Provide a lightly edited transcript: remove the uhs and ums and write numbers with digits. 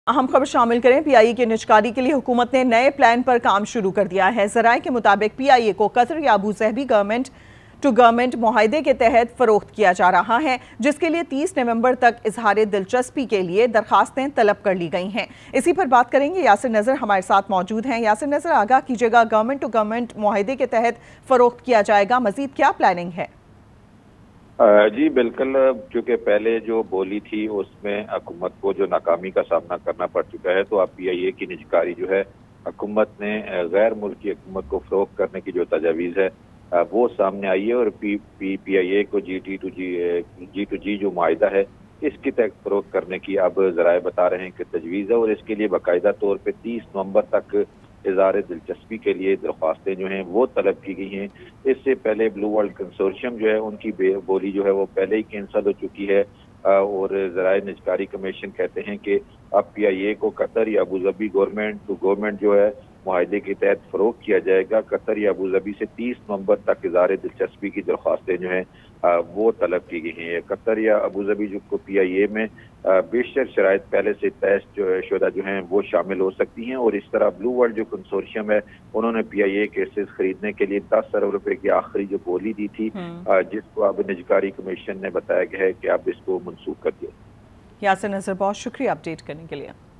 अहम खबर शामिल करें। पीआईए की निजकारी के लिए हुकूमत ने नए प्लान पर काम शुरू कर दिया है। ज़राए के मुताबिक पीआईए को कतर या अबूज़हबी गवर्नमेंट टू गवर्नमेंट मुआहदे के तहत फरोख्त किया जा रहा है, जिसके लिए 30 नवंबर तक इजहार दिलचस्पी के लिए दरखास्तें तलब कर ली गई हैं। इसी पर बात करेंगे। यासिर नजर हमारे साथ मौजूद हैं। यासिर नजर, आगाह कीजिएगा, गवर्नमेंट टू गवर्नमेंट मुआहदे के तहत फरोख्त किया जाएगा, मजीद क्या प्लानिंग है? जी बिल्कुल, क्योंकि पहले जो बोली थी उसमें हुकूमत को जो नाकामी का सामना करना पड़ चुका है, तो अब पीआईए की निजकारी जो है हुकूमत ने गैर मुल्की हुकूमत को फरोख्त करने की जो तजावीज़ है वो सामने आई है और पीआईए को जी टू जी जो मुआहिदा है इसकी तहत फरोख्त करने की अब ज़राए बता रहे हैं कि तजवीज़ है और इसके लिए बाकायदा तौर पर 30 नवंबर तक इज़हार दिलचस्पी के लिए दरख्वास्तें जो हैं वो तलब की गई हैं। इससे पहले ब्लू वर्ल्ड कंसोर्शियम जो है उनकी बोली जो है वो पहले ही कैंसिल हो चुकी है और ज़राए निजकारी कमीशन कहते हैं कि अब पीआईए को कतर या अबूज़हबी गवर्नमेंट टू गवर्नमेंट जो है मुआहदे के तहत फरोख्त किया जाएगा। कतर या अबूज़हबी से 30 नवंबर तक इज़हार दिलचस्पी की दरख्वास्तें जो हैं वो तलब की गई हैं। कतर या अबूज़हबी जो को पीआईए में बेशतर शराइत पहले से तय शुदा जो हैं वो शामिल हो सकती हैं और इस तरह ब्लू वर्ल्ड जो कंसोर्शियम है उन्होंने पीआईए केसेस खरीदने के लिए 10 अरब रुपए की आखिरी जो बोली दी थी, जिसको अब निजकारी कमीशन ने बताया गया है कि अब इसको मनसूख कर दिया। यासिर नजर, बहुत शुक्रिया अपडेट करने के लिए।